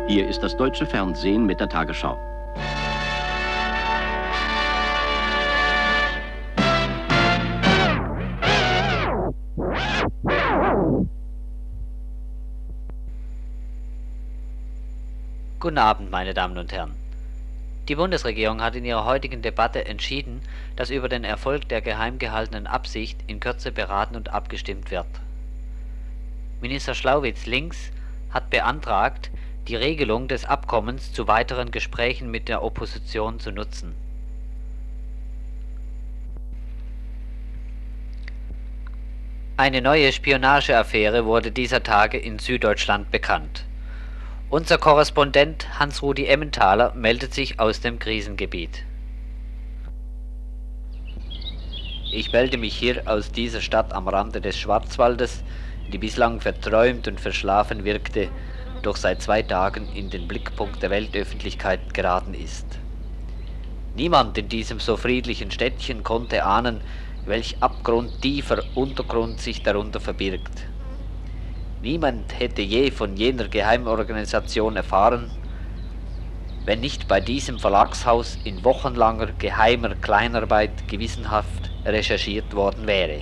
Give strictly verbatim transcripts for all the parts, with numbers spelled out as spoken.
Hier ist das deutsche Fernsehen mit der Tagesschau. Guten Abend, meine Damen und Herren. Die Bundesregierung hat in ihrer heutigen Debatte entschieden, dass über den Erfolg der geheim gehaltenen Absicht in Kürze beraten und abgestimmt wird. Minister Schlauwitz links hat beantragt, die Regelung des Abkommens zu weiteren Gesprächen mit der Opposition zu nutzen. Eine neue Spionageaffäre wurde dieser Tage in Süddeutschland bekannt. Unser Korrespondent Hans-Rudi Emmentaler meldet sich aus dem Krisengebiet. Ich melde mich hier aus dieser Stadt am Rande des Schwarzwaldes, die bislang verträumt und verschlafen wirkte, doch seit zwei Tagen in den Blickpunkt der Weltöffentlichkeit geraten ist. Niemand in diesem so friedlichen Städtchen konnte ahnen, welch abgrundtiefer Untergrund sich darunter verbirgt. Niemand hätte je von jener Geheimorganisation erfahren, wenn nicht bei diesem Verlagshaus in wochenlanger geheimer Kleinarbeit gewissenhaft recherchiert worden wäre.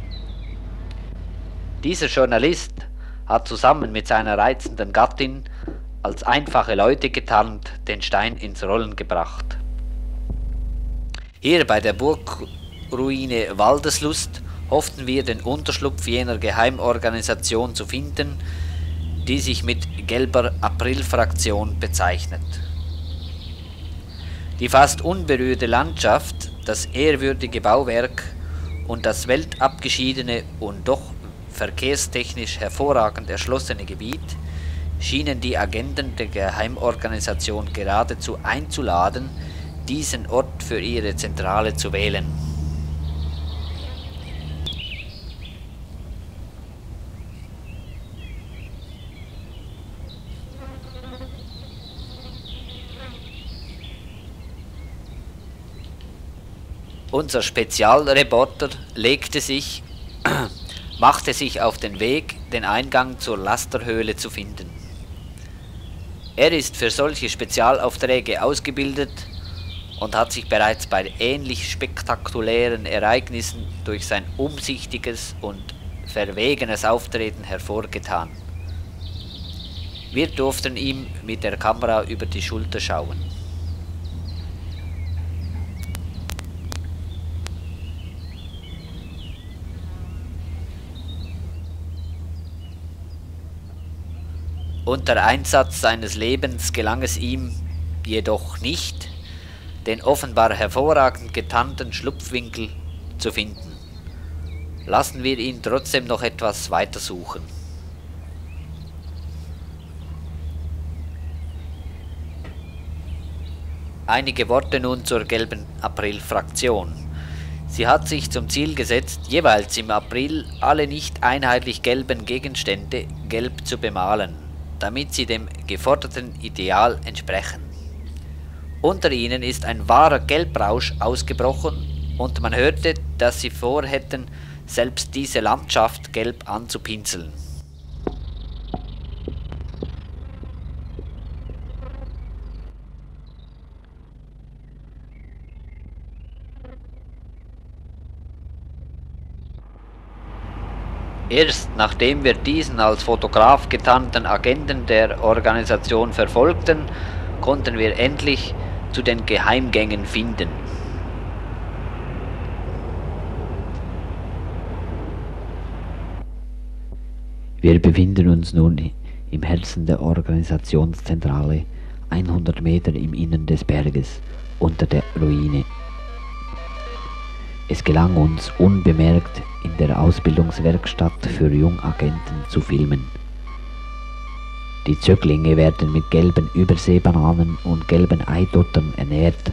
Dieser Journalist hat zusammen mit seiner reizenden Gattin als einfache Leute getarnt den Stein ins Rollen gebracht. Hier bei der Burgruine Waldeslust hofften wir, den Unterschlupf jener Geheimorganisation zu finden, die sich mit Gelber Aprilfraktion bezeichnet. Die fast unberührte Landschaft, das ehrwürdige Bauwerk und das weltabgeschiedene und doch verkehrstechnisch hervorragend erschlossene Gebiet schienen die Agenten der Geheimorganisation geradezu einzuladen, diesen Ort für ihre Zentrale zu wählen. Unser Spezialreporter legte sich, machte sich auf den Weg, den Eingang zur Lasterhöhle zu finden. Er ist für solche Spezialaufträge ausgebildet und hat sich bereits bei ähnlich spektakulären Ereignissen durch sein umsichtiges und verwegenes Auftreten hervorgetan. Wir durften ihm mit der Kamera über die Schulter schauen. Unter Einsatz seines Lebens gelang es ihm jedoch nicht, den offenbar hervorragend getarnten Schlupfwinkel zu finden. Lassen wir ihn trotzdem noch etwas weiter suchen. Einige Worte nun zur Gelben April-Fraktion. Sie hat sich zum Ziel gesetzt, jeweils im April alle nicht einheitlich gelben Gegenstände gelb zu bemalen, damit sie dem geforderten Ideal entsprechen. Unter ihnen ist ein wahrer Gelbrausch ausgebrochen und man hörte, dass sie vorhätten, selbst diese Landschaft gelb anzupinseln. Erst nachdem wir diesen als Fotograf getarnten Agenten der Organisation verfolgten, konnten wir endlich zu den Geheimgängen finden. Wir befinden uns nun im Herzen der Organisationszentrale, hundert Meter im Innern des Berges, unter der Ruine. Es gelang uns unbemerkt in der Ausbildungswerkstatt für Jungagenten zu filmen. Die Zöglinge werden mit gelben Überseebananen und gelben Eidottern ernährt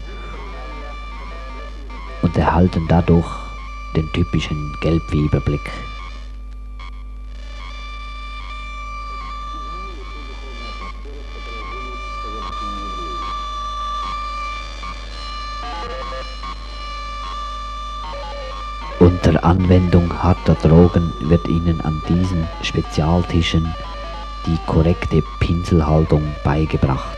und erhalten dadurch den typischen Gelbfieberblick. Unter Anwendung harter Drogen wird ihnen an diesen Spezialtischen die korrekte Pinselhaltung beigebracht.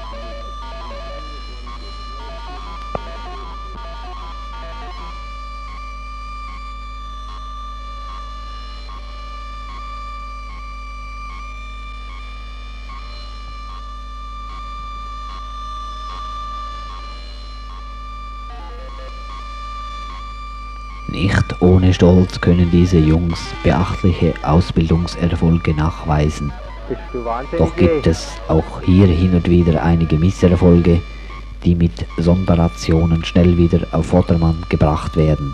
Nicht ohne Stolz können diese Jungs beachtliche Ausbildungserfolge nachweisen. Doch gibt es auch hier hin und wieder einige Misserfolge, die mit Sonderrationen schnell wieder auf Vordermann gebracht werden.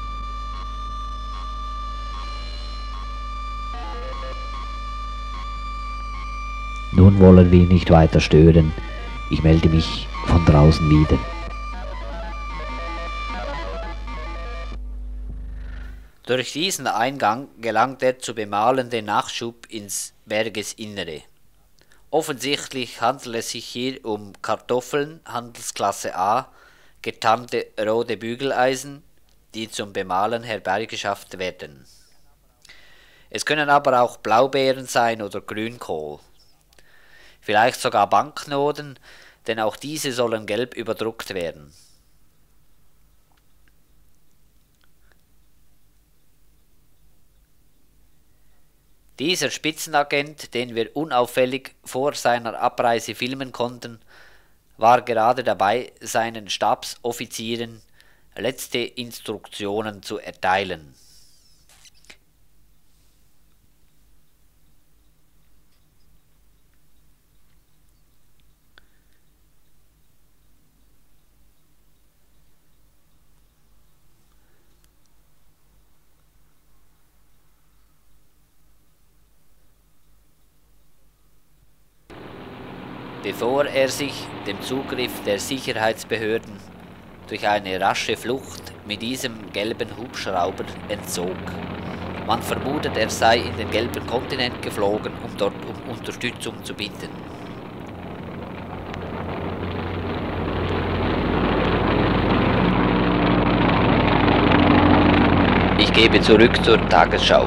Nun wollen wir nicht weiter stören. Ich melde mich von draußen wieder. Durch diesen Eingang gelangt der zu bemalende Nachschub ins Bergesinnere. Offensichtlich handelt es sich hier um Kartoffeln Handelsklasse A, getannte rote Bügeleisen, die zum Bemalen herbeigeschafft werden. Es können aber auch Blaubeeren sein oder Grünkohl. Vielleicht sogar Banknoten, denn auch diese sollen gelb überdruckt werden. Dieser Spitzenagent, den wir unauffällig vor seiner Abreise filmen konnten, war gerade dabei, seinen Stabsoffizieren letzte Instruktionen zu erteilen. Bevor er sich dem Zugriff der Sicherheitsbehörden durch eine rasche Flucht mit diesem gelben Hubschrauber entzog. Man vermutet, er sei in den gelben Kontinent geflogen, um dort um Unterstützung zu bitten. Ich gebe zurück zur Tagesschau.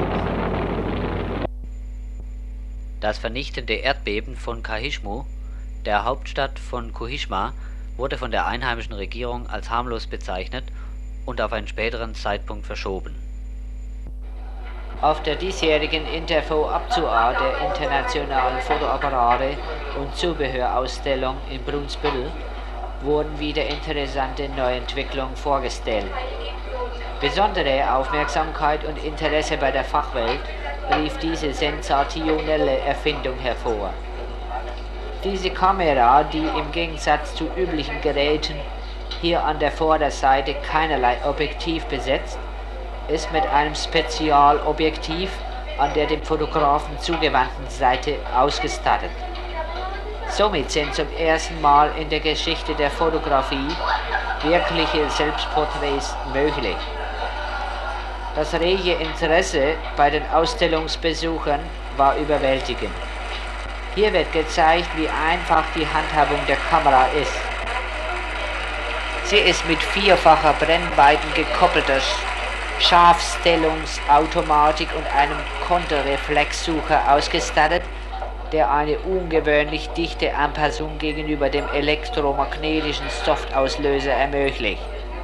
Das vernichtende Erdbeben von Kahishmu, der Hauptstadt von Kohishma, wurde von der einheimischen Regierung als harmlos bezeichnet und auf einen späteren Zeitpunkt verschoben. Auf der diesjährigen Interfo Abzua der internationalen Fotoapparate und Zubehörausstellung in Brunsbüttel wurden wieder interessante Neuentwicklungen vorgestellt. Besondere Aufmerksamkeit und Interesse bei der Fachwelt rief diese sensationelle Erfindung hervor. Diese Kamera, die im Gegensatz zu üblichen Geräten hier an der Vorderseite keinerlei Objektiv besitzt, ist mit einem Spezialobjektiv an der dem Fotografen zugewandten Seite ausgestattet. Somit sind zum ersten Mal in der Geschichte der Fotografie wirkliche Selbstporträts möglich. Das rege Interesse bei den Ausstellungsbesuchern war überwältigend. Hier wird gezeigt, wie einfach die Handhabung der Kamera ist. Sie ist mit vierfacher Brennweiten gekoppelter Scharfstellungsautomatik und einem Konterreflexsucher ausgestattet, der eine ungewöhnlich dichte Anpassung gegenüber dem elektromagnetischen Softauslöser ermöglicht.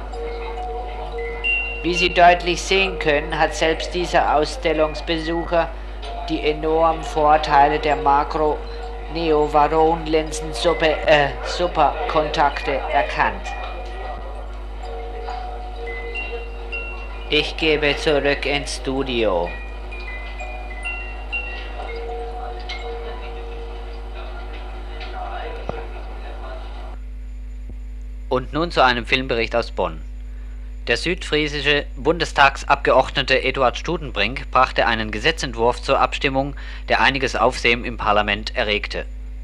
Wie Sie deutlich sehen können, hat selbst dieser Ausstellungsbesucher die enormen Vorteile der Makro-Neo-Varon-Linsen Super, äh, Superkontakte erkannt. Ich gebe zurück ins Studio. Und nun zu einem Filmbericht aus Bonn. Der südfriesische Bundestagsabgeordnete Eduard Studenbrink brachte einen Gesetzentwurf zur Abstimmung, der einiges Aufsehen im Parlament erregte.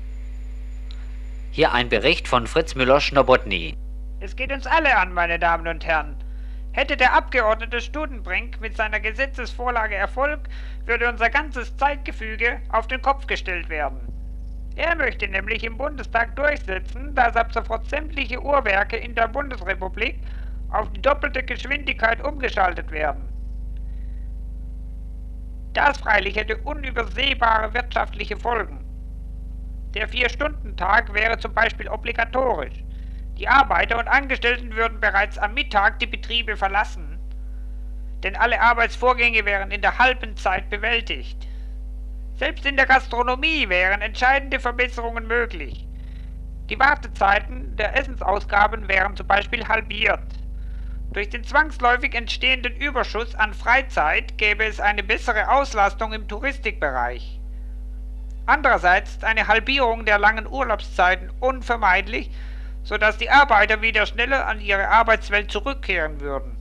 Hier ein Bericht von Fritz Müller-Schnobotny. Es geht uns alle an, meine Damen und Herren. Hätte der Abgeordnete Studenbrink mit seiner Gesetzesvorlage Erfolg, würde unser ganzes Zeitgefüge auf den Kopf gestellt werden. Er möchte nämlich im Bundestag durchsetzen, dass ab sofort sämtliche Uhrwerke in der Bundesrepublik auf die doppelte Geschwindigkeit umgeschaltet werden. Das freilich hätte unübersehbare wirtschaftliche Folgen. Der Vier-Stunden-Tag wäre zum Beispiel obligatorisch. Die Arbeiter und Angestellten würden bereits am Mittag die Betriebe verlassen, denn alle Arbeitsvorgänge wären in der halben Zeit bewältigt. Selbst in der Gastronomie wären entscheidende Verbesserungen möglich. Die Wartezeiten der Essensausgaben wären zum Beispiel halbiert. Durch den zwangsläufig entstehenden Überschuss an Freizeit gäbe es eine bessere Auslastung im Touristikbereich. Andererseits ist eine Halbierung der langen Urlaubszeiten unvermeidlich, sodass die Arbeiter wieder schneller an ihre Arbeitswelt zurückkehren würden.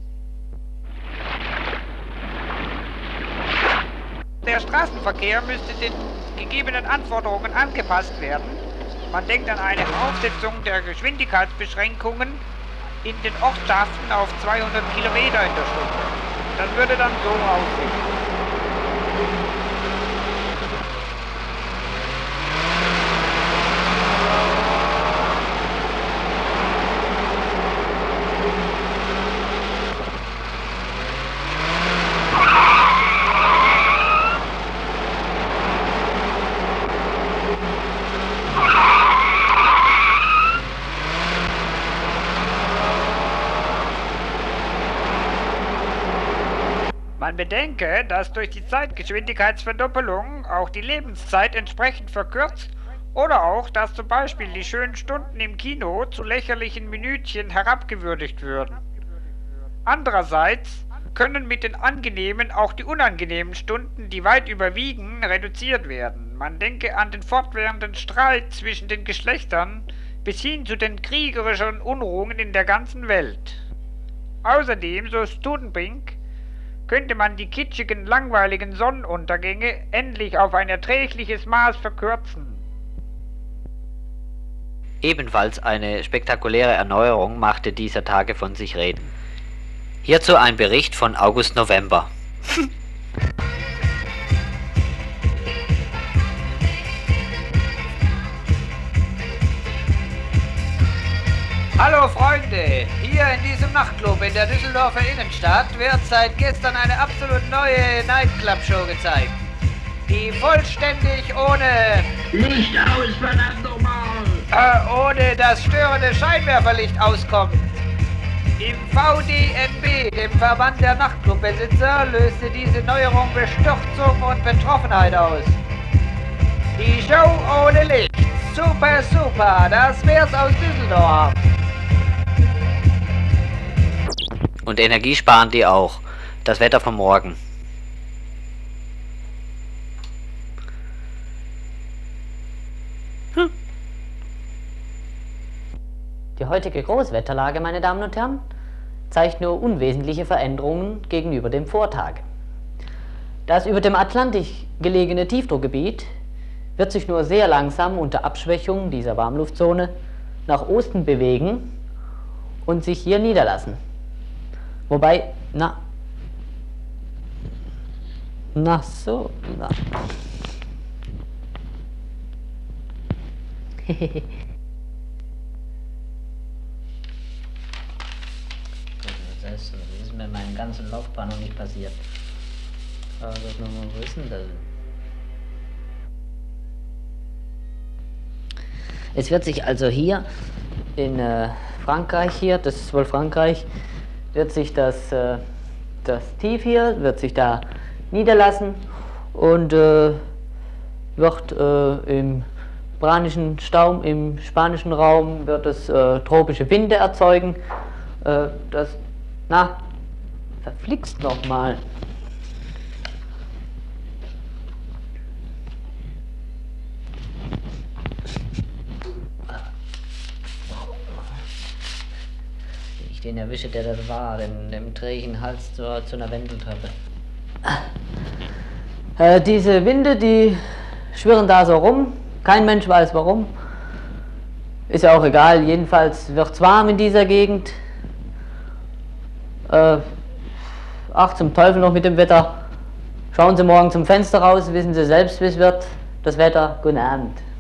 Der Straßenverkehr müsste den gegebenen Anforderungen angepasst werden. Man denkt an eine Aufsetzung der Geschwindigkeitsbeschränkungen in den Ortschaften auf zweihundert Kilometer in der Stunde. Das würde dann so aussehen. Man bedenke, dass durch die Zeitgeschwindigkeitsverdoppelung auch die Lebenszeit entsprechend verkürzt oder auch, dass zum Beispiel die schönen Stunden im Kino zu lächerlichen Minütchen herabgewürdigt würden. Andererseits können mit den angenehmen auch die unangenehmen Stunden, die weit überwiegen, reduziert werden. Man denke an den fortwährenden Streit zwischen den Geschlechtern bis hin zu den kriegerischen Unruhen in der ganzen Welt. Außerdem, so Studenbrink, könnte man die kitschigen, langweiligen Sonnenuntergänge endlich auf ein erträgliches Maß verkürzen. Ebenfalls eine spektakuläre Erneuerung machte dieser Tage von sich reden. Hierzu ein Bericht von August November. Hallo Freunde, hier in diesem Nachtclub in der Düsseldorfer Innenstadt wird seit gestern eine absolut neue Nightclub-Show gezeigt, die vollständig ohne Licht aus, verdammt nochmal! äh, ohne das störende Scheinwerferlicht auskommt. Im V D N B, dem Verband der Nachtclubbesitzer, löste diese Neuerung Bestürzung und Betroffenheit aus. Die Show ohne Licht, super super, das wär's aus Düsseldorf. Und Energie sparen die auch. Das Wetter vom Morgen. Hm. Die heutige Großwetterlage, meine Damen und Herren, zeigt nur unwesentliche Veränderungen gegenüber dem Vortag. Das über dem Atlantik gelegene Tiefdruckgebiet wird sich nur sehr langsam unter Abschwächung dieser Warmluftzone nach Osten bewegen und sich hier niederlassen. Wobei, na, na so, na. Das ist, das ist mir in meinem ganzen Laufbahn noch nicht passiert. Aber das nochmal wissen, das. Es wird sich also hier in äh, Frankreich hier, das ist wohl Frankreich, wird sich das, äh, das Tief hier, wird sich da niederlassen und äh, wird äh, im spanischen Staum, im spanischen Raum wird es äh, tropische Winde erzeugen. Äh, das, na, verflixt nochmal. Den erwische, der das war, den, dem trägen Hals zur, zu einer Wendeltreppe. Äh, diese Winde, die schwirren da so rum, kein Mensch weiß warum. Ist ja auch egal, jedenfalls wird es warm in dieser Gegend. Äh, ach, zum Teufel noch mit dem Wetter. Schauen Sie morgen zum Fenster raus, wissen Sie selbst, wie es wird. Das Wetter, guten Abend.